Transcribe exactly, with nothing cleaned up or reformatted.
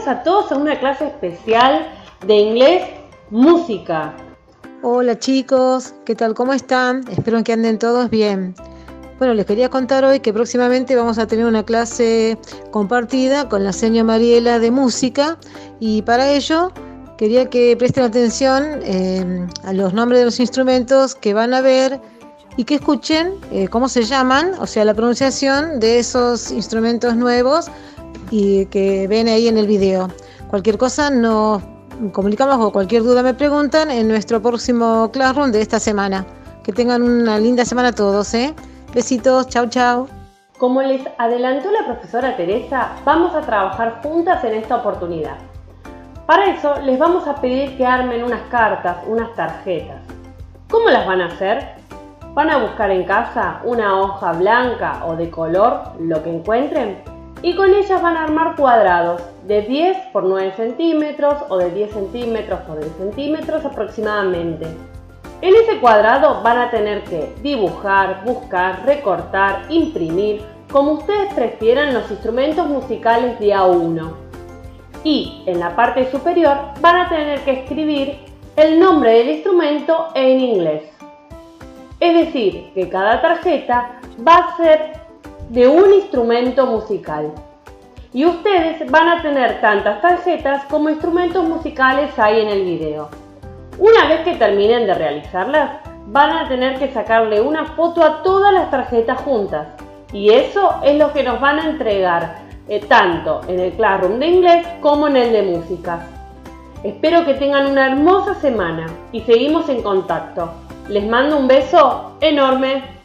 a todos a una clase especial de inglés música. Hola chicos, ¿qué tal? ¿Cómo están? Espero que anden todos bien. Bueno, les quería contar hoy que próximamente vamos a tener una clase compartida con la señora Mariela de música y para ello quería que presten atención eh, a los nombres de los instrumentos que van a ver y que escuchen eh, cómo se llaman, o sea, la pronunciación de esos instrumentos nuevos y que ven ahí en el video. Cualquier cosa nos comunicamos o cualquier duda me preguntan en nuestro próximo Classroom de esta semana. Que tengan una linda semana todos, ¿eh? Besitos, chau chau. Como les adelantó la profesora Teresa, vamos a trabajar juntas en esta oportunidad. Para eso les vamos a pedir que armen unas cartas, unas tarjetas. ¿Cómo las van a hacer? Van a buscar en casa una hoja blanca o de color, lo que encuentren, y con ellas van a armar cuadrados de diez por nueve centímetros o de diez centímetros por diez centímetros aproximadamente. En ese cuadrado van a tener que dibujar, buscar, recortar, imprimir, como ustedes prefieran, los instrumentos musicales de A uno. Y en la parte superior van a tener que escribir el nombre del instrumento en inglés. Es decir, que cada tarjeta va a ser de un instrumento musical. Y ustedes van a tener tantas tarjetas como instrumentos musicales hay en el video. Una vez que terminen de realizarlas, van a tener que sacarle una foto a todas las tarjetas juntas. Y eso es lo que nos van a entregar eh, tanto en el Classroom de inglés como en el de música. Espero que tengan una hermosa semana y seguimos en contacto. Les mando un beso enorme.